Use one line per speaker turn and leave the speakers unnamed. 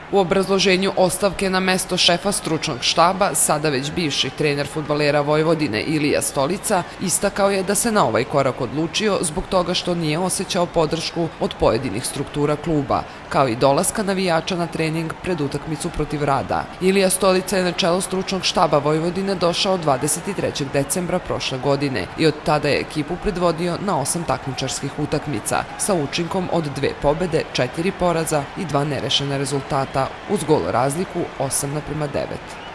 U obrazloženju ostavke na mesto šefa stručnog štaba, sada već bivši trener fudbalera Vojvodine Ilija Stolica, istakao je da se na ovaj korak odlučio zbog toga što nije osjećao podršku od pojedinih struktura kluba, kao i dolaska navijača na trening pred utakmicu protiv Rada. Ilija Stolica je na čelo stručnog štaba Vojvodine došao 23. decembra prošle godine i od tada je ekipu predvodio na 8 takmičarskih utakmica sa učinkom od 2 pobede, 4 poraza i 2 nerešena rezultata uz gol razliku 8:9.